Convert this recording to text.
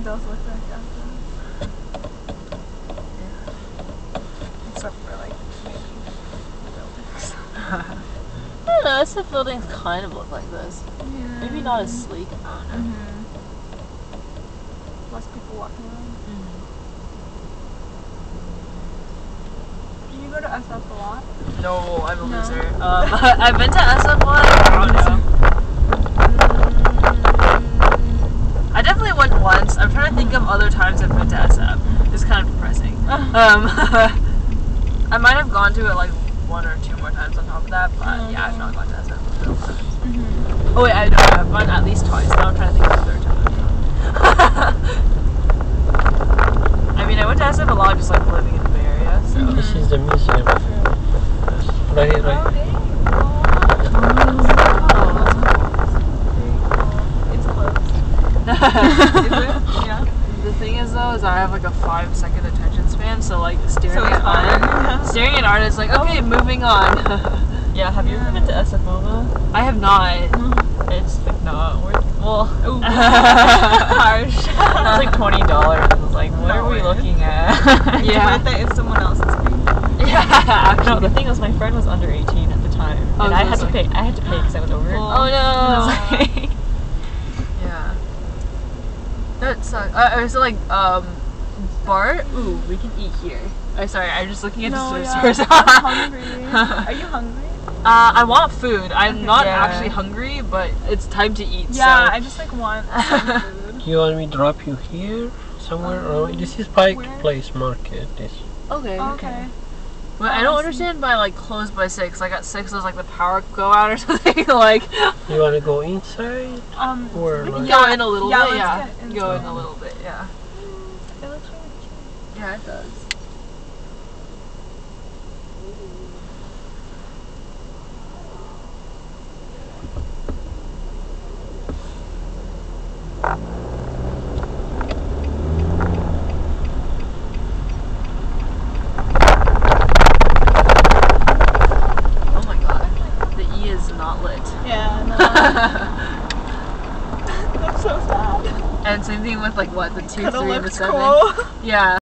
does look like that. Except for like maybe buildings. I don't know, SF buildings kind of look like this. Yeah. Maybe not as sleek. I don't know. Less people walking around. Do you go to SF a lot? No, I'm a No. loser. I've been to SF once. I don't know. I definitely went once. I'm trying to think of other times I've been to SF. It's kind of depressing. I might have gone to it like 1 or 2 more times on top of that, but yeah, I've not gone to SF in a while. Oh wait, I know I've gone at least twice. Now I'm trying to think of the third time. I mean, I went to SF a lot just like living in the Bay Area, so. This is the museum. Right here, right here. It's closed. Is it? Yeah. The thing is though, is I have like a 5-second attention span, so like staring So it's at fine. art, staring at art is like, okay, moving on. Yeah, have you ever been to SF MoMA? I have not. It's like not worth. Well, Harsh. it was like $20. I was like, what Not are we worth. looking at? Yeah. Worth it if someone else is paying. Yeah. No, the thing was, my friend was under 18 at the time, Oh, and so I had it's to like- pay. I had to pay because I was over. Oh no. Yeah. That sucks. So like Bart. Ooh, we can eat here. Oh, sorry, I'm just looking at the stores. I'm hungry. Are you hungry? I want food. I'm not Yeah. actually hungry, but it's time to eat. Yeah, so. I just like want some food. You want me to drop you here? Somewhere? This is Pike where? Place Market. This. Okay. Okay. But I don't understand by like close by 6. Like at 6 does like the power go out or something. Like You want to go inside? Or we can like, go in a little bit. let's Yeah. get Go in inside. a little bit. Yeah. It looks really cute. Yeah, it does. Oh my god. The E is not lit. Yeah, no. That's so sad. And same thing with like what, the 2, 3, Kinda and the looks 7. cool. Yeah.